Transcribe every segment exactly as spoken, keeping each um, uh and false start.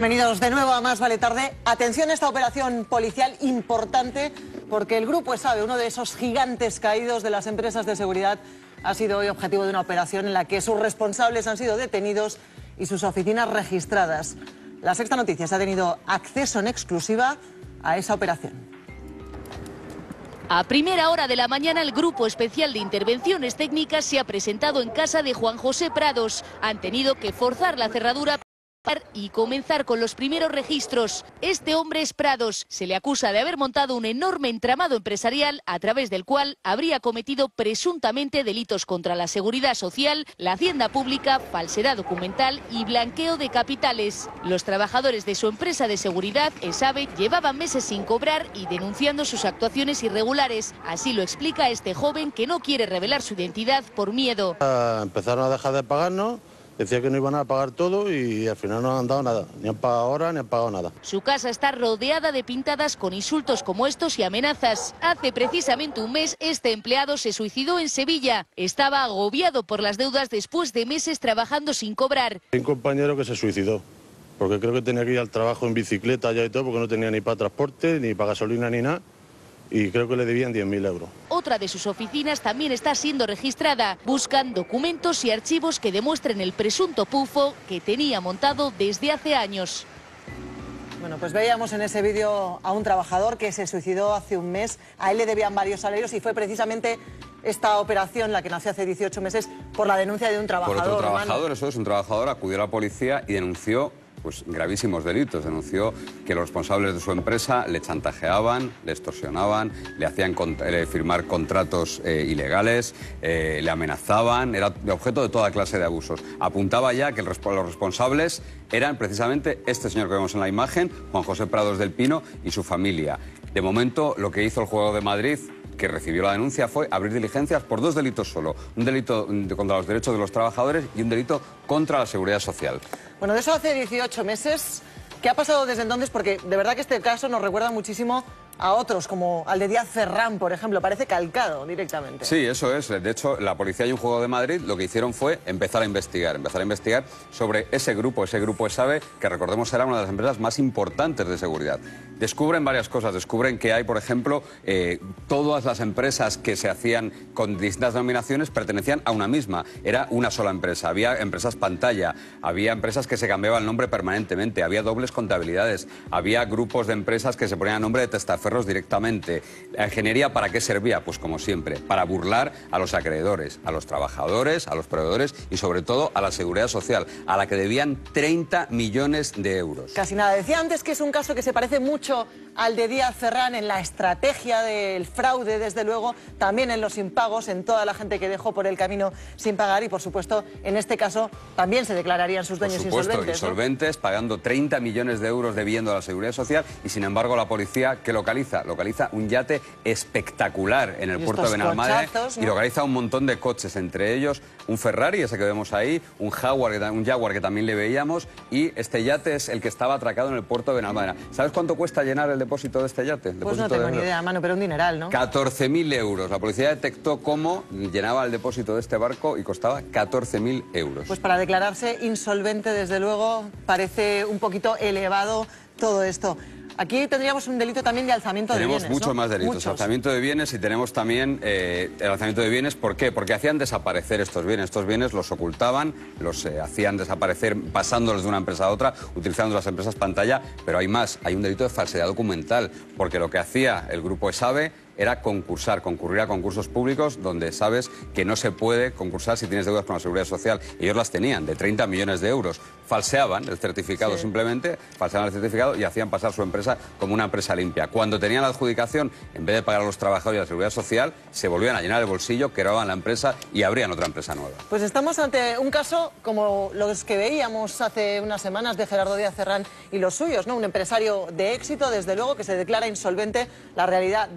Bienvenidos de nuevo a Más Vale Tarde. Atención a esta operación policial importante porque el Grupo ESABE, uno de esos gigantes caídos de las empresas de seguridad, ha sido hoy objetivo de una operación en la que sus responsables han sido detenidos y sus oficinas registradas. La Sexta Noticias ha tenido acceso en exclusiva a esa operación. A primera hora de la mañana, el Grupo Especial de Intervenciones Técnicas se ha presentado en casa de Juan José Prados. Han tenido que forzar la cerradura y comenzar con los primeros registros. Este hombre es Prados. Se le acusa de haber montado un enorme entramado empresarial a través del cual habría cometido presuntamente delitos contra la seguridad social, la hacienda pública, falsedad documental y blanqueo de capitales. Los trabajadores de su empresa de seguridad, ESABE, llevaban meses sin cobrar y denunciando sus actuaciones irregulares. Así lo explica este joven que no quiere revelar su identidad por miedo. Empezaron a dejar de pagarnos. Decía que no iban a pagar todo y al final no han dado nada. Ni han pagado ahora ni han pagado nada. Su casa está rodeada de pintadas con insultos como estos y amenazas. Hace precisamente un mes este empleado se suicidó en Sevilla. Estaba agobiado por las deudas después de meses trabajando sin cobrar. Hay un compañero que se suicidó porque creo que tenía que ir al trabajo en bicicleta ya y todo porque no tenía ni para transporte, ni para gasolina ni nada. Y creo que le debían diez mil euros. Otra de sus oficinas también está siendo registrada. Buscan documentos y archivos que demuestren el presunto pufo que tenía montado desde hace años. Bueno, pues veíamos en ese vídeo a un trabajador que se suicidó hace un mes. A él le debían varios salarios y fue precisamente esta operación la que nació hace dieciocho meses por la denuncia de un trabajador. Por otro trabajador, ¿no? Eso es, un trabajador acudió a la policía y denunció pues gravísimos delitos. Denunció que los responsables de su empresa le chantajeaban, le extorsionaban, le hacían cont le firmar contratos eh, ilegales, eh, le amenazaban, era objeto de toda clase de abusos. Apuntaba ya que el resp los responsables eran precisamente este señor que vemos en la imagen, Juan José Prados del Pino, y su familia. De momento, lo que hizo el Juzgado de Madrid, que recibió la denuncia, fue abrir diligencias por dos delitos solo. Un delito contra los derechos de los trabajadores y un delito contra la seguridad social. Bueno, de eso hace dieciocho meses. ¿Qué ha pasado desde entonces? Porque de verdad que este caso nos recuerda muchísimo a otros, como al de Díaz Ferrán, por ejemplo. Parece calcado directamente. Sí, eso es. De hecho, la policía y un Juzgado de Madrid lo que hicieron fue empezar a investigar. Empezar a investigar sobre ese grupo, ese grupo ESABE, que recordemos era una de las empresas más importantes de seguridad. Descubren varias cosas. Descubren que hay, por ejemplo, eh, todas las empresas que se hacían con distintas denominaciones pertenecían a una misma. Era una sola empresa. Había empresas pantalla, había empresas que se cambiaban el nombre permanentemente, había dobles contabilidades, había grupos de empresas que se ponían el nombre de testaferros directamente. ¿La ingeniería para qué servía? Pues como siempre, para burlar a los acreedores, a los trabajadores, a los proveedores y sobre todo a la seguridad social, a la que debían treinta millones de euros. Casi nada. Decía antes que es un caso que se parece mucho al de Díaz Ferrán en la estrategia del fraude, desde luego, también en los impagos, en toda la gente que dejó por el camino sin pagar y, por supuesto, en este caso también se declararían sus dueños por supuesto, insolventes. insolventes, ¿no? Pagando treinta millones de euros debiendo a la seguridad social y, sin embargo, la policía, ¿qué localiza? Localiza un yate espectacular en el puerto de Benalmádena, ¿no? Y localiza un montón de coches, entre ellos un Ferrari, ese que vemos ahí, un Jaguar, un Jaguar que también le veíamos, y este yate es el que estaba atracado en el puerto de Benalmádena. ¿Sabes cuánto cuesta llenar el depósito de este yate? Pues no tengo ni idea, mano, pero un dineral, ¿no? catorce mil euros. La policía detectó cómo llenaba el depósito de este barco y costaba catorce mil euros. Pues para declararse insolvente, desde luego, parece un poquito elevado todo esto. Aquí tendríamos un delito también de alzamiento tenemos de bienes, muchos ¿no? más delitos, Muchos. Alzamiento de bienes, y tenemos también eh, el alzamiento de bienes. ¿Por qué? Porque hacían desaparecer estos bienes. Estos bienes los ocultaban, los eh, hacían desaparecer pasándolos de una empresa a otra, utilizando las empresas pantalla, pero hay más, hay un delito de falsedad documental, porque lo que hacía el grupo ESABE era concursar, concurrir a concursos públicos donde sabes que no se puede concursar si tienes deudas con la seguridad social. Ellos las tenían, de treinta millones de euros. Falseaban el certificado, sí. Simplemente, falseaban el certificado y hacían pasar su empresa como una empresa limpia. Cuando tenían la adjudicación, en vez de pagar a los trabajadores y a la seguridad social, se volvían a llenar el bolsillo, creaban la empresa y abrían otra empresa nueva. Pues estamos ante un caso como los que veíamos hace unas semanas de Gerardo Díaz Ferrán y los suyos, ¿no? Un empresario de éxito, desde luego, que se declara insolvente. La realidad bien distinta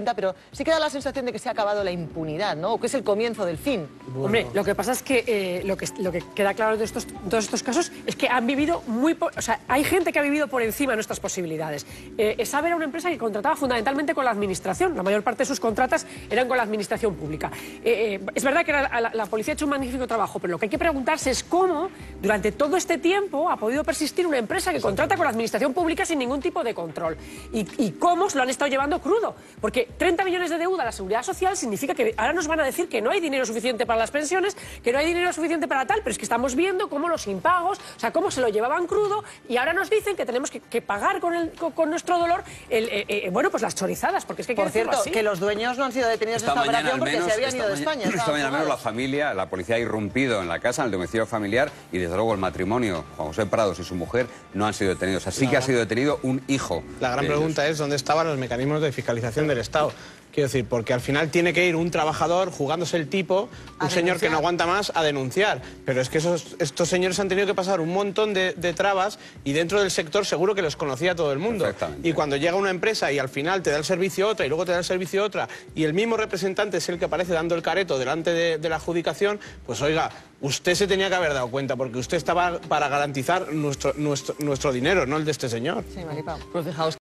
cinta, pero sí que da la sensación de que se ha acabado la impunidad, ¿no? O que es el comienzo del fin. Bueno. Hombre, lo que pasa es que, eh, lo que lo que queda claro de estos, todos estos casos es que han vivido muy... O sea, hay gente que ha vivido por encima de nuestras posibilidades. Eh, Esabe era una empresa que contrataba fundamentalmente con la administración. La mayor parte de sus contratas eran con la administración pública. Eh, eh, es verdad que la, la, la policía ha hecho un magnífico trabajo, pero lo que hay que preguntarse es cómo, durante todo este tiempo, ha podido persistir una empresa que contrata con la administración pública sin ningún tipo de control. Y, y cómo se lo han estado llevando crudo. Porque treinta millones de deuda a la seguridad social significa que ahora nos van a decir que no hay dinero suficiente para las pensiones, que no hay dinero suficiente para tal, pero es que estamos viendo cómo los impagos, o sea, cómo se lo llevaban crudo, y ahora nos dicen que tenemos que, que pagar con, el, con, con nuestro dolor, el, eh, eh, bueno, pues las chorizadas, porque es que hay que Por cierto, así. que los dueños no han sido detenidos en esta operación porque menos, se habían ido de España. Esta mañana al menos la familia, la policía ha irrumpido en la casa, en el domicilio familiar, y desde luego el matrimonio, Juan José Prados y su mujer, no han sido detenidos. Así que ha sido detenido un hijo. La gran pregunta es dónde estaban los mecanismos de fiscalización del Estado. Quiero decir, porque al final tiene que ir un trabajador jugándose el tipo, un señor que no aguanta más, a denunciar. Pero es que esos, estos señores han tenido que pasar un montón de, de trabas, y dentro del sector seguro que los conocía todo el mundo. Y cuando llega una empresa y al final te da el servicio otra y luego te da el servicio otra, y el mismo representante es el que aparece dando el careto delante de, de la adjudicación, pues oiga, usted se tenía que haber dado cuenta, porque usted estaba para garantizar nuestro, nuestro, nuestro dinero, no el de este señor. Sí, Maripau. Pues fijaos.